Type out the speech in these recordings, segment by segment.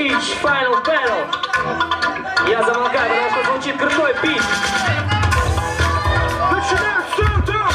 Beach Final Battle. Я замолкаю, потому что звучит крутой бит. Начинаем все там.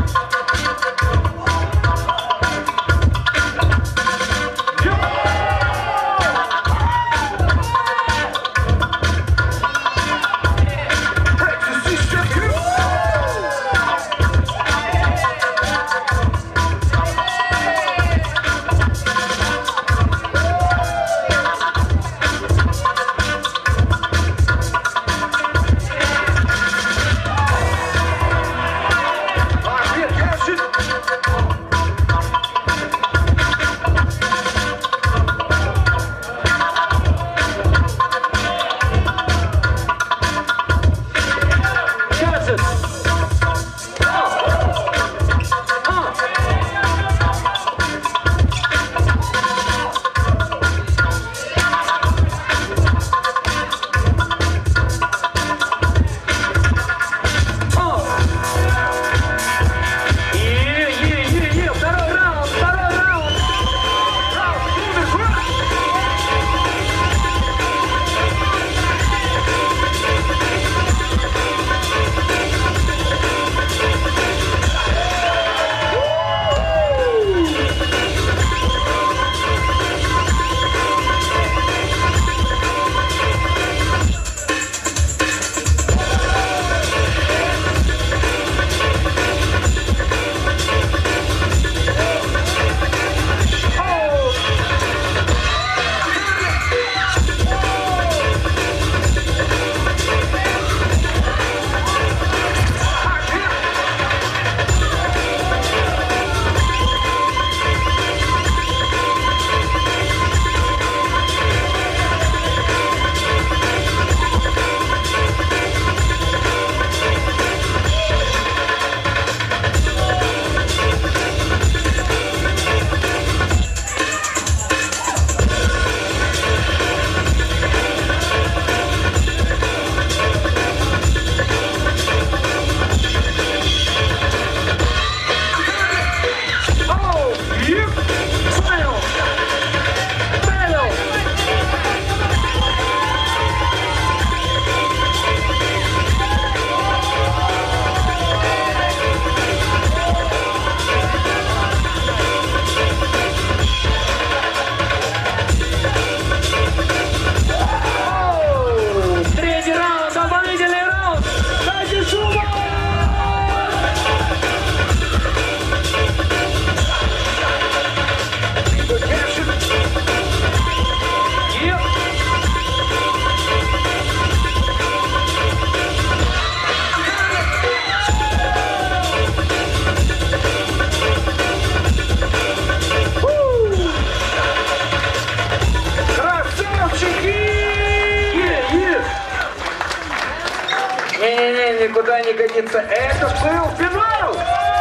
Не-не-не, никуда не годится. Это был финал!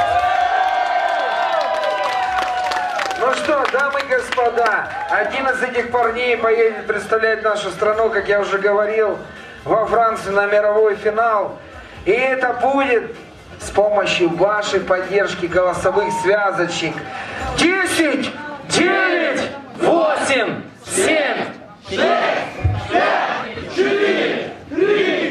Ну что, дамы и господа, один из этих парней поедет представлять нашу страну, как я уже говорил, во Францию на мировой финал. И это будет с помощью вашей поддержки голосовых связочек. 10, 9, 8, 7, 6, 5, 4, 3,